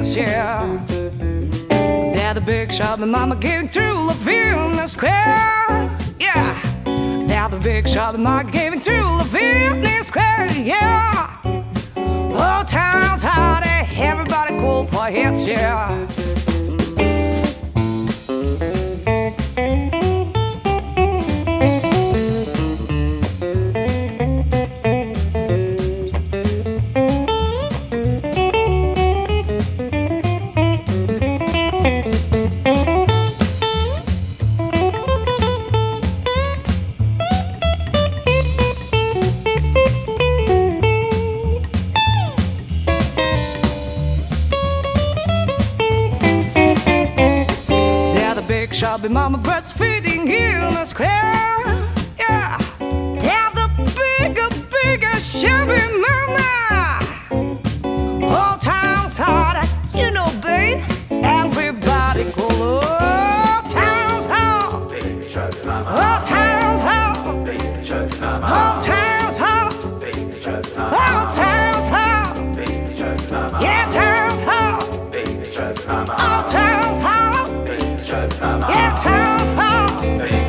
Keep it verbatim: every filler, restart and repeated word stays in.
hits, yeah. They're the big shop and mama giving through Lavinia Square, yeah. They're the big shop and mama giving through Lavinia Square, yeah. Old town's hot, everybody cool for hits, yeah. Big shop and mama breastfeeding in the square, yeah. Yeah, the bigger, bigger shabby mama. Old town's hot, you know, babe. Everybody go, old town's hot. Old town's hot. Old town's hot. Old town's hot. Yeah, town's hot. Old town's hot. Yeah, town's hot.